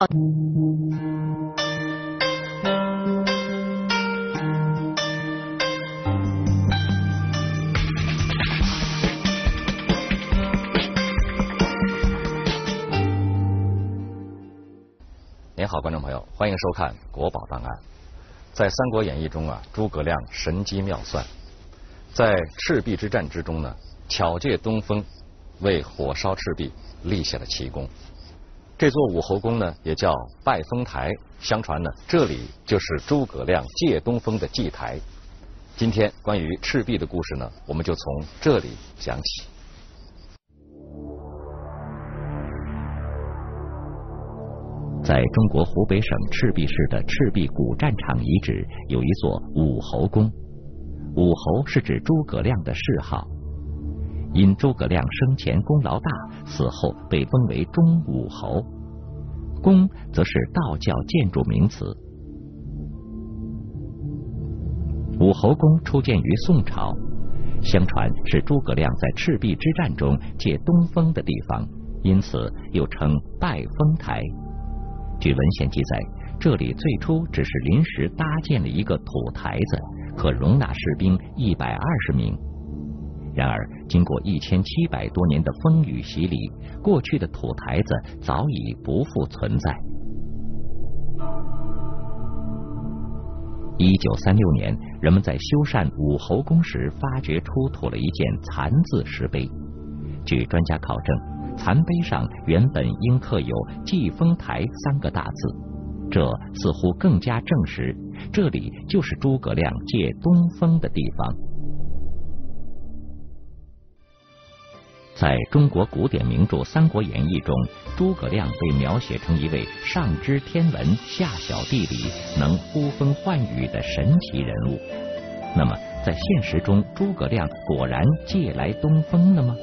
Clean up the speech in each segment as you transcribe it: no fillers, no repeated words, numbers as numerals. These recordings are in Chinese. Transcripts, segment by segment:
您好，观众朋友，欢迎收看《国宝档案》。在《三国演义》中啊，诸葛亮神机妙算，在赤壁之战之中呢，巧借东风，为火烧赤壁立下了奇功。这座武侯宫呢，也叫拜风台。相传呢，这里就是诸葛亮借东风的祭台。今天关于赤壁的故事呢，我们就从这里讲起。 在中国湖北省赤壁市的赤壁古战场遗址，有一座武侯宫。武侯是指诸葛亮的谥号，因诸葛亮生前功劳大，死后被封为忠武侯。宫则是道教建筑名词。武侯宫初建于宋朝，相传是诸葛亮在赤壁之战中借东风的地方，因此又称拜风台。据文献记载，这里最初只是临时搭建了一个土台子，可容纳士兵120名。然而，经过1700多年的风雨洗礼，过去的土台子早已不复存在。1936年，人们在修缮武侯宫时，发掘出土了一件残字石碑。据专家考证，残碑上原本应刻有“祭风台”3个大字，这似乎更加证实这里就是诸葛亮借东风的地方。在中国古典名著《三国演义》中，诸葛亮被描写成一位上知天文、下晓地理、能呼风唤雨的神奇人物。那么，在现实中，诸葛亮果然借来东风了吗？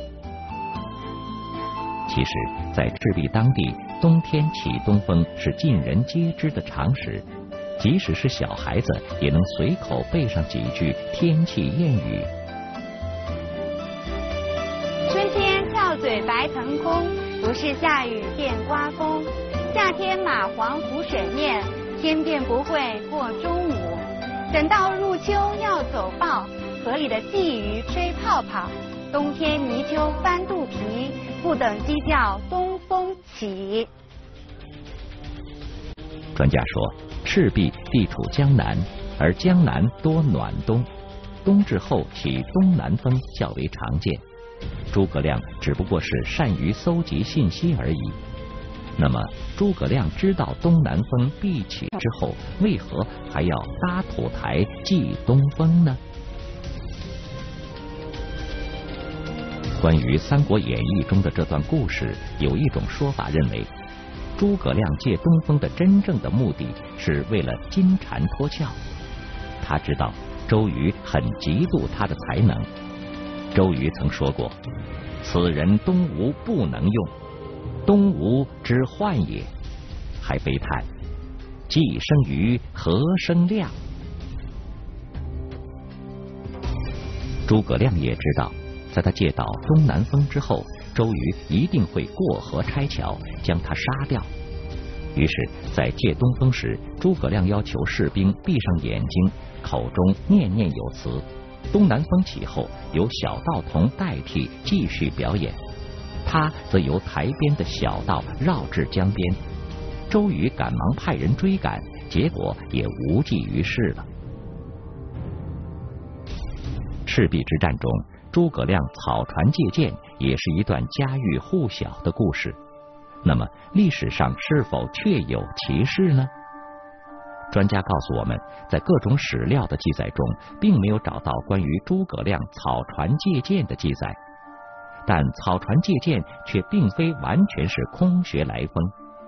其实，在赤壁当地，冬天起东风是尽人皆知的常识，即使是小孩子也能随口背上几句天气谚语。 春天翘嘴白腾空，不是下雨便刮风。夏天蚂蟥浮水面，天便不会过中午。等到入秋要走报，河里的鲫鱼吹泡泡。冬天泥鳅翻肚皮，不等鸡叫东风起。 专家说，赤壁地处江南，而江南多暖冬，冬至后起东南风较为常见。诸葛亮只不过是善于搜集信息而已。那么，诸葛亮知道东南风必起之后，为何还要搭土台祭东风呢？关于《三国演义》中的这段故事，有一种说法认为，诸葛亮借东风的真正的目的是为了金蝉脱壳。他知道周瑜很嫉妒他的才能。周瑜曾说过：“此人东吴不能用，东吴之患也。”还悲叹：“既生瑜，何生亮？”诸葛亮也知道，在他借到东南风之后，周瑜一定会过河拆桥，将他杀掉。于是，在借东风时，诸葛亮要求士兵闭上眼睛，口中念念有词。东南风起后，由小道童代替继续表演，他则由台边的小道绕至江边。周瑜赶忙派人追赶，结果也无济于事了。赤壁之战中，诸葛亮草船借箭也是一段家喻户晓的故事。那么，历史上是否确有其事呢？专家告诉我们，在各种史料的记载中，并没有找到关于诸葛亮草船借箭的记载，但草船借箭却并非完全是空穴来风。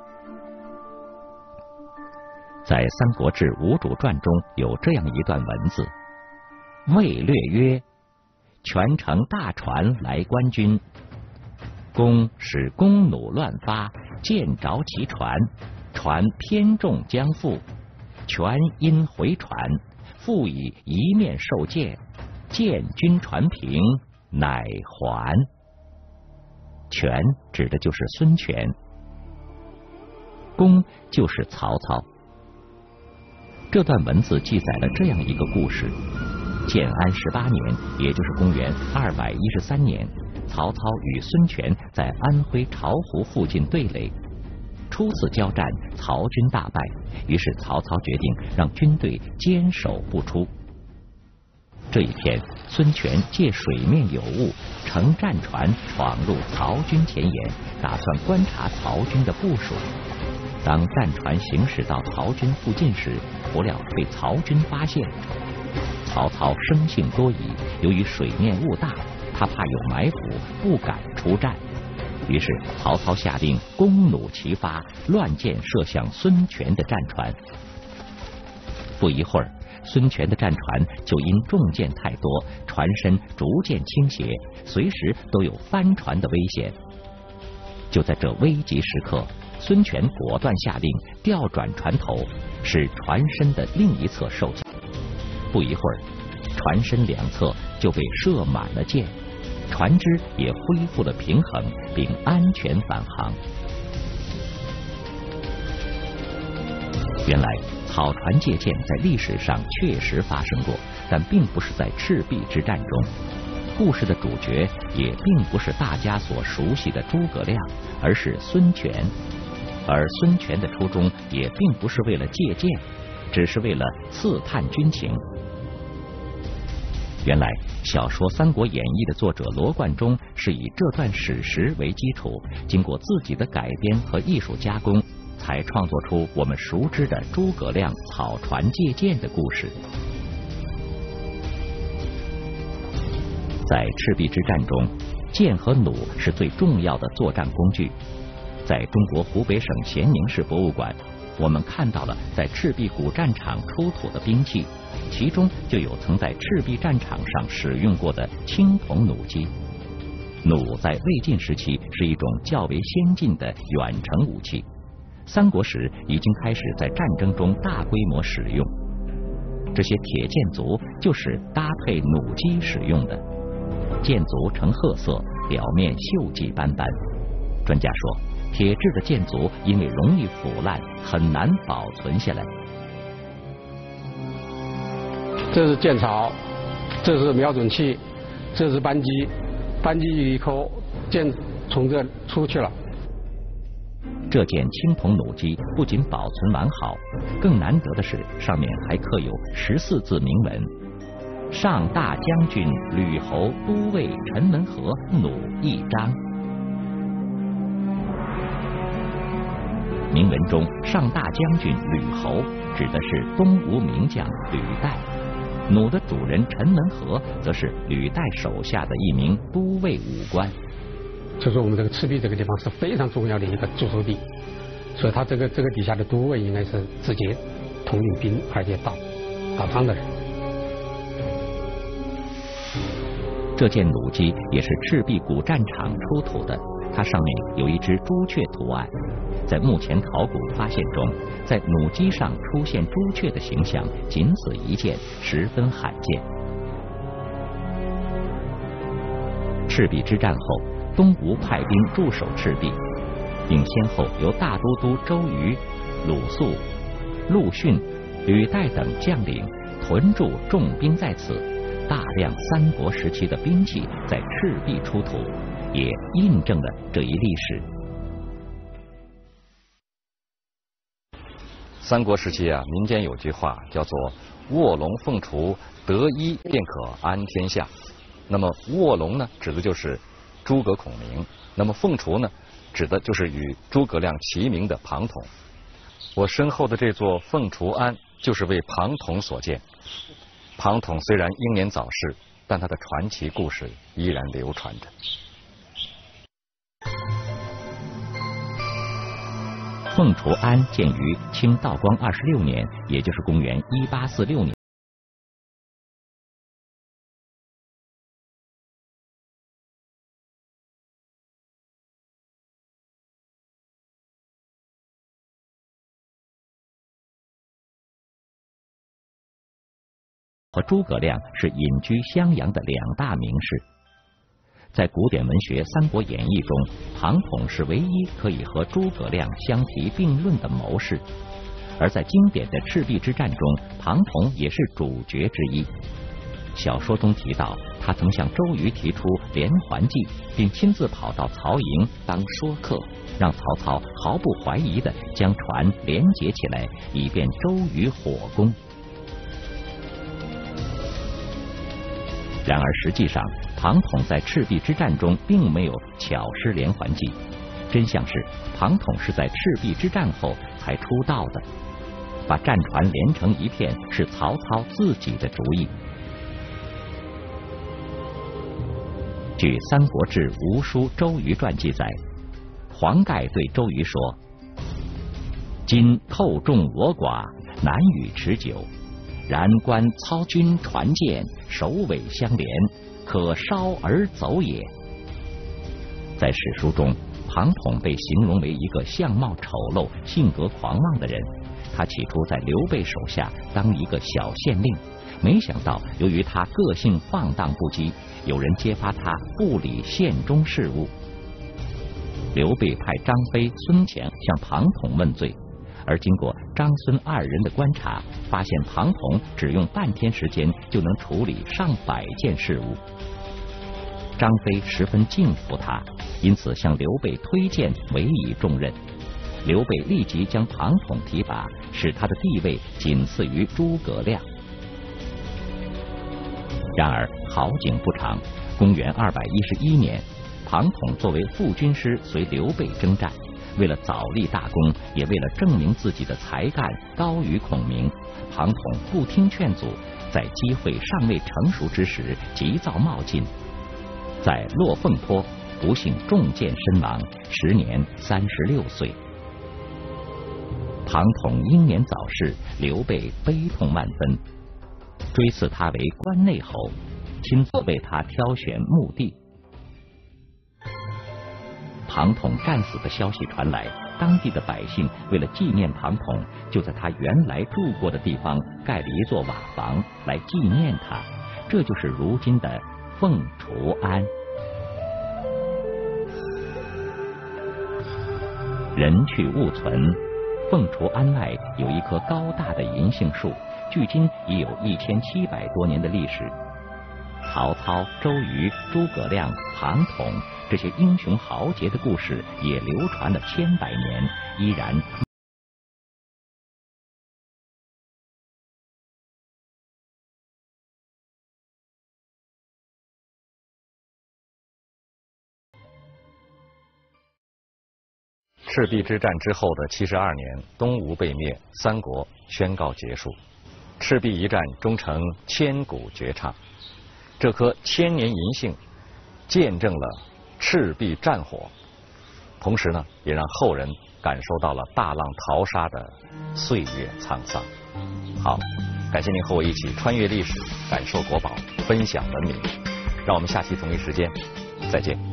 在《三国志·吴主传》中有这样一段文字：魏略曰：“全乘大船来观军，公使弓弩乱发，箭着其船，船偏重将覆。全因回船，复以一面受箭，箭军船平，乃还。”权指的就是孙权。 公就是曹操。这段文字记载了这样一个故事：建安18年，也就是公元213年，曹操与孙权在安徽巢湖附近对垒。初次交战，曹军大败，于是曹操决定让军队坚守不出。这一天，孙权借水面有雾，乘战船闯入曹军前沿，打算观察曹军的部署。当战船行驶到曹军附近时，不料被曹军发现。曹操生性多疑，由于水面雾大，他怕有埋伏，不敢出战。于是曹操下令弓弩齐发，乱箭射向孙权的战船。不一会儿，孙权的战船就因重箭太多，船身逐渐倾斜，随时都有翻船的危险。就在这危急时刻，孙权果断下令调转船头，使船身的另一侧受击。不一会儿，船身两侧就被射满了箭，船只也恢复了平衡，并安全返航。原来草船借箭在历史上确实发生过，但并不是在赤壁之战中。故事的主角也并不是大家所熟悉的诸葛亮，而是孙权。而孙权的初衷也并不是为了借箭，只是为了刺探军情。原来小说《三国演义》的作者罗贯中是以这段史实为基础，经过自己的改编和艺术加工，才创作出我们熟知的诸葛亮草船借箭的故事。在赤壁之战中，箭和弩是最重要的作战工具。在中国湖北省咸宁市博物馆，我们看到了在赤壁古战场出土的兵器，其中就有曾在赤壁战场上使用过的青铜弩机。弩在魏晋时期是一种较为先进的远程武器，三国时已经开始在战争中大规模使用。这些铁箭卒就是搭配弩机使用的，箭卒呈褐色，表面锈迹斑斑。专家说，铁制的箭卒因为容易腐烂，很难保存下来。 这是箭槽，这是瞄准器，这是扳机，扳机一扣，箭从这出去了。 这件青铜弩机不仅保存完好，更难得的是上面还刻有14字铭文：上大将军吕侯都尉陈文和弩一张。铭文中上大将军吕侯指的是东吴名将吕岱，弩的主人陈文和则是吕岱手下的一名都尉武官。 就说我们这个赤壁这个地方是非常重要的一个驻守地，所以他这个底下的都尉应该是直接统领兵而且打仗的人。 这件弩机也是赤壁古战场出土的，它上面有一只朱雀图案。在目前考古发现中，在弩机上出现朱雀的形象仅此一件，十分罕见。赤壁之战后，东吴派兵驻守赤壁，并先后由大都督周瑜、鲁肃、陆逊、吕岱等将领屯驻重兵在此，大量三国时期的兵器在赤壁出土，也印证了这一历史。 三国时期啊，民间有句话叫做“卧龙凤雏，得一便可安天下”。那么卧龙呢，指的就是诸葛孔明；那么凤雏呢，指的就是与诸葛亮齐名的庞统。我身后的这座凤雏庵就是为庞统所建。庞统虽然英年早逝，但他的传奇故事依然流传着。 凤雏庵建于清道光26年，也就是公元1846年。和诸葛亮是隐居襄阳的两大名士。 在古典文学《三国演义》中，庞统是唯一可以和诸葛亮相提并论的谋士，而在经典的赤壁之战中，庞统也是主角之一。小说中提到，他曾向周瑜提出连环计，并亲自跑到曹营当说客，让曹操毫不怀疑地将船连结起来，以便周瑜火攻。然而实际上，庞统在赤壁之战中并没有巧施连环计，真相是庞统是在赤壁之战后才出道的，把战船连成一片是曹操自己的主意。据《三国志·吴书·周瑜传》记载，黄盖对周瑜说：“今寇众我寡，难与持久。然观操军船舰，首尾相连，可烧而走也。”在史书中，庞统被形容为一个相貌丑陋、性格狂妄的人。他起初在刘备手下当一个小县令，没想到由于他个性放荡不羁，有人揭发他不理县中事务。刘备派张飞、孙乾向庞统问罪，而经过张孙二人的观察，发现庞统只用半天时间就能处理上百件事务。张飞十分敬服他，因此向刘备推荐委以重任。刘备立即将庞统提拔，使他的地位仅次于诸葛亮。然而好景不长，公元211年，庞统作为副军师随刘备征战，为了早立大功，也为了证明自己的才干高于孔明，庞统不听劝阻，在机会尚未成熟之时急躁冒进，在落凤坡不幸中箭身亡，时年36岁。庞统英年早逝，刘备悲痛万分，追赐他为关内侯，亲自为他挑选墓地。庞统战死的消息传来，当地的百姓为了纪念庞统，就在他原来住过的地方盖了一座瓦房来纪念他，这就是如今的凤雏庵。人去物存，凤雏庵外有一棵高大的银杏树，距今已有1700多年的历史。曹操、周瑜、诸葛亮、庞统这些英雄豪杰的故事也流传了千百年，依然。 赤壁之战之后的72年，东吴被灭，三国宣告结束。赤壁一战终成千古绝唱，这棵千年银杏见证了赤壁战火，同时呢，也让后人感受到了大浪淘沙的岁月沧桑。好，感谢您和我一起穿越历史，感受国宝，分享文明。让我们下期同一时间再见。